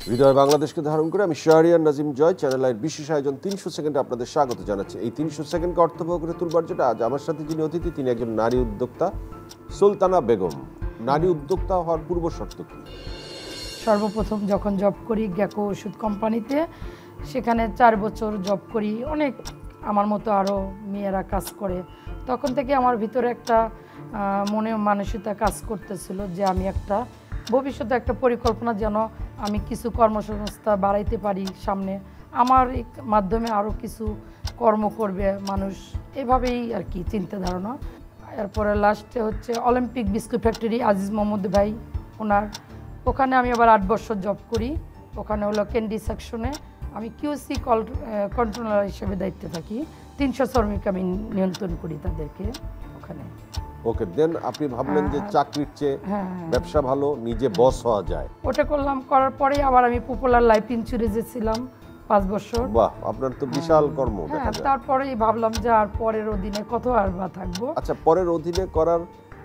হৃদয় বাংলাদেশকে ধারণ করে আমি শাহরিয়ার নাজিম জয় চ্যানেলের বিশেষ আয়োজন 300 সেকেন্ডে আপনাদের স্বাগত জানাচ্ছি। এই 300 সেকেন্ডকে অর্থবহ করে তুলবার জন্য আজ আমার সাথে যিনি অতিথি তিনি একজন নারী উদ্যোক্তা সুলতানা বেগম। নারী উদ্যোক্তা হওয়ার পূর্ব শর্ত কি? সর্বপ্রথম যখন জব করি গ্যাকো ওষুধ কোম্পানিতে, সেখানে 4 বছর জব করি। অনেক আমার মতো আরও মেয়েরা কাজ করে। তখন থেকে আমার ভিতরে একটা মনে মানসিকতা কাজ করতেছিল যে আমি একটা ভবিষ্যতে একটা পরিকল্পনা যেন আমি কিছু কর্মসংস্থান বাড়াইতে পারি, সামনে আমার মাধ্যমে আরও কিছু কর্ম করবে মানুষ, এভাবেই আর কি চিন্তা ধারণা। এরপরে লাস্টে হচ্ছে Olympic biscuit factory, Aziz Mohammad ভাই ওনার, ওখানে আমি আবার 8 বছর জব করি। ওখানে হলো ক্যান্ডি সেকশনে আমি কিউসি কন্ট্রোলার হিসেবে দায়িত্বে থাকি। 300 শ্রমিক আমি নিয়ন্ত্রণ করি তাদেরকে ওখানে। ওকে, দেন আপনি ভাবলেন যে চাকরির চেয়ে ব্যবসা ভালো, নিজে বস হওয়া যায়। ওটা করলাম, করার পরে আবার আমি পপুলার লাইফ ইন্স্যুরেন্সে ছিলাম 5 বছর। বাহ, আপনার তো বিশাল কর্ম দেখা যায়। তারপরেই ভাবলাম যে আর পরের অধীনে কত আর বা থাকবো। আচ্ছা, পরের অধীনে করার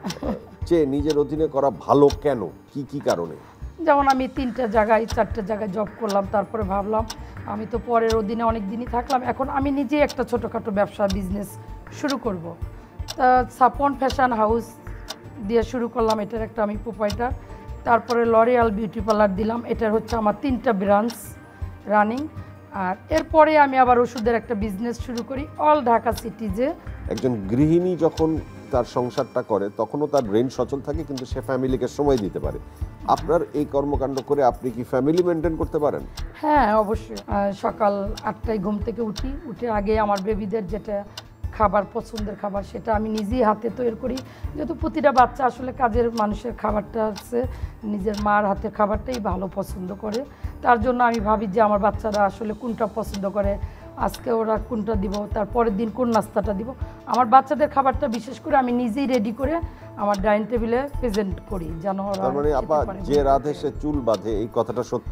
চেয়ে নিজের অধীনে করা ভালো কেন, কি কি কারণে? যেমন আমি 3টা জায়গায় 4টা জায়গায় জব করলাম, তারপরে ভাবলাম আমি তো পরের অধীনে অনেক দিনই থাকলাম, এখন আমি নিজে একটা ছোটোখাটো ব্যবসা বিজনেস শুরু করব। তা সাপন ফ্যাশন হাউস দিয়ে শুরু করলাম, এটার একটা আমি প্রোপাইটার। তারপরে লরিয়াল বিউটি পার্লার দিলাম, এটার হচ্ছে আমার 3টা ব্রাঞ্চ রানিং। আর এরপরে আমি আবার ওষুধের একটা বিজনেস শুরু করি অল ঢাকা সিটিজে। একজন গৃহিণী যখন তার সংসারটা করে তখনও তার ব্রেন সচল থাকে, কিন্তু সে ফ্যামিলিকে সময় দিতে পারে। আপনার এই কর্মকাণ্ড করে আপনি কি ফ্যামিলি মেনটেন করতে পারেন? হ্যাঁ, অবশ্যই। সকাল 8টায় ঘুম থেকে উঠে আগে আমার বেবিদের যেটা খাবার পছন্দের খাবার সেটা আমি নিজেই হাতে তৈরি করি, যেহেতু প্রতিটা বাচ্চা আসলে কাজের মানুষের খাবারটা আছে নিজের মার হাতের খাবারটাই ভালো পছন্দ করে। তার জন্য আমি ভাবি যে আমার বাচ্চারা আসলে কোনটা পছন্দ করে, আজকে ওরা কোনটা দিব, তারপরের দিন কোন নাস্তাটা দিব। আমার বাচ্চাদের খাবারটা বিশেষ করে আমি নিজেই রেডি করে আমার ডাইনিং টেবিলে প্রেজেন্ট করি যেন ওরা। তার মানে আপা যে রাধে সে চুল বাঁধে, এই কথাটা সত্য?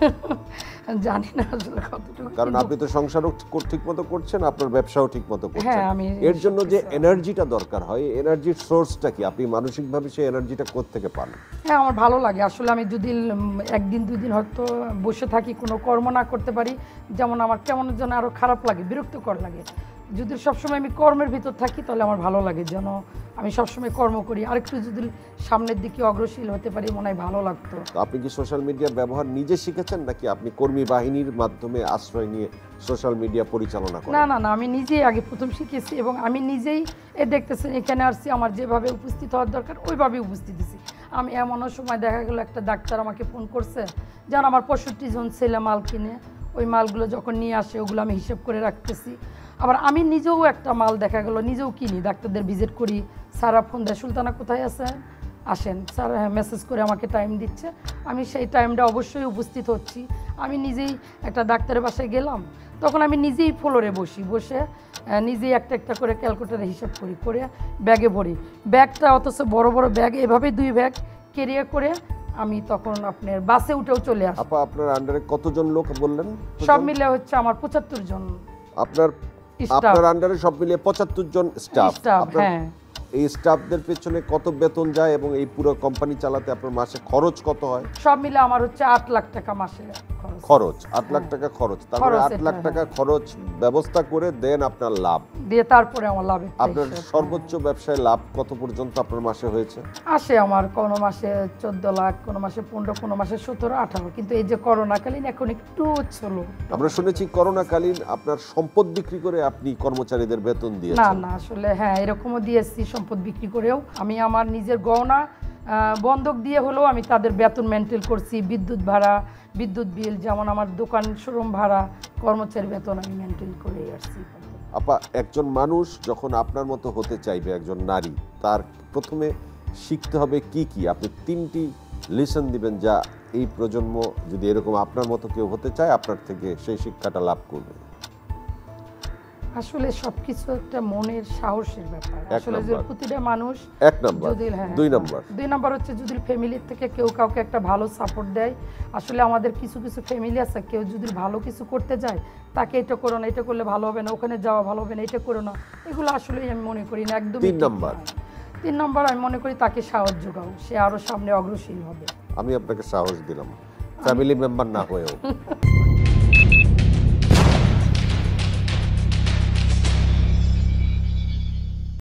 জানি না আসলে কতটুকু, কারণ আপনি তো সংসারও ঠিকমতো করছেন, আপনার ব্যবসাও ঠিকমতো করছেন। হ্যাঁ, আমি এর জন্য যে এনার্জিটা দরকার হয়, এনার্জির সোর্সটা কি? আপনি মানসিকভাবে সেই এনার্জিটা কোত্থেকে পান? হ্যাঁ, আমার ভালো লাগে আসলে। আমি যদি 1 দিন 2 দিন হয়তো বসে থাকি, কোনো কর্ম না করতে পারি, যেমন আমার কেমন যেন আরও খারাপ লাগে, বিরক্তকর লাগে। যদি সবসময় আমি কর্মের ভিতর থাকি তাহলে আমার ভালো লাগে, যেন আমি সবসময় কর্ম করি। আরেকটু যদি সামনের দিকে অগ্রসর হতে পারি মনে হয় ভালো লাগতো। আপনি কি সোশ্যাল মিডিয়ার ব্যবহার নিজে শিখেছেন, নাকি আপনি কর্মী বাহিনীর মাধ্যমে আশ্রয় নিয়ে সোশ্যাল মিডিয়া পরিচালনা করেন? না, আমি নিজেই আগে প্রথম শিখেছি এবং আমি নিজেই দেখতেছেন এখানে আসছি, আমার যেভাবে উপস্থিত হওয়ার দরকার ওইভাবেই উপস্থিত আছি। আমি এমনও সময় দেখা গেল একটা ডাক্তার আমাকে ফোন করছে, যেন আমার 65 জন ছেলে মাল কিনে, ওই মালগুলো যখন নিয়ে আসে ওগুলো আমি হিসেব করে রাখতেছি। আবার আমি নিজেও একটা মাল দেখা গেল নিজেও কিনি, ডাক্তারদের ভিজিট করি। স্যারা ফোন দেয়, সুলতানা কোথায় আছেন, আসেন। স্যার মেসেজ করে আমাকে টাইম দিচ্ছে, আমি সেই টাইমটা অবশ্যই উপস্থিত হচ্ছি। আমি নিজেই একটা ডাক্তারের বাসায় গেলাম, তখন আমি নিজেই ফ্লোরে বসে নিজেই একটা করে ক্যালকুলেটারে হিসাব করে ব্যাগে ভরি। ব্যাগটা অথচ বড় বড় ব্যাগ, এভাবে 2 ব্যাগ ক্যারিয়ার করে আমি তখন আপনার বাসে উঠেও চলে আসি। আপা, আপনার আন্ডারে কতজন লোক বললেন? সব মিলে হচ্ছে আমার 75 জন। আপনার আন্ডারে সব মিলিয়ে 75 জন স্টাফ। হ্যাঁ। এই স্টাফদের পেছনে কত বেতন যায় এবং এই পুরো কোম্পানি চালাতে আপনার মাসে খরচ কত হয়? সব মিলে আমার হচ্ছে 8 লাখ টাকা মাসে খরচ। 8 লাখ টাকা খরচ। তারপরে 8 লাখ টাকা খরচ ব্যবস্থা করে দেন আপনার লাভ দিয়ে, তারপরে আমার লাভ। আপনার সর্বোচ্চ ব্যবসায় লাভ কত পর্যন্ত আপনার মাসে হয়েছে? আসে আমার কোনো মাসে 14 লাখ, কোনো মাসে 15, কোনো মাসে 17, 18। কিন্তু এই যে করোনাকালীন এখন একটু ছিল। আমরা শুনেছি করোনাকালীন আপনার সম্পদ বিক্রি করে আপনি কর্মচারীদের বেতন দিয়েছেন। না, আসলে হ্যাঁ এরকমও দিয়েছি, সম্পদ বিক্রি করেও। আমি আমার নিজের গহনা বন্ধক দিয়ে হলেও আমি তাদের বেতন মেনটেন করছি। বিদ্যুৎ ভাড়া, বিদ্যুৎ বিল, যেমন আমার দোকান শোরুম ভাড়া, কর্মচারী বেতন আমি মেনটেন করে আসছি। আপা, একজন মানুষ যখন আপনার মতো হতে চাইবে, একজন নারী, তার প্রথমে শিখতে হবে কি কি? আপনি 3টি লেসন দিবেন যা এই প্রজন্ম যদি এরকম আপনার মতো কেউ হতে চায় আপনার থেকে সেই শিক্ষাটা লাভ করবে। আসলে সবকিছু একটা মনের সাহসের ব্যাপার। আসলে যে প্রতিটা মানুষ 1 নাম্বার, 2 নাম্বার হচ্ছে যদি ফ্যামিলির থেকে কেউ কাউকে একটা ভালো সাপোর্ট দেয়। আসলে আমাদের কিছু ফ্যামিলি আছে, কেউ যদি ভালো কিছু করতে যায় তাকে এটা করো না, এটা করলে ভালো হবে না, ওখানে যাওয়া ভালো হবে না, এটা করো না, এগুলো আসলেই আমি মনে করি না একদম। 3 নাম্বার আমি মনে করি তাকে সাহস যোগাও, সে আরো সামনে অগ্রসর হবে। আমি আপনাকে সাহস দিলাম। ফ্যামিলি মেম্বার না হয়েও।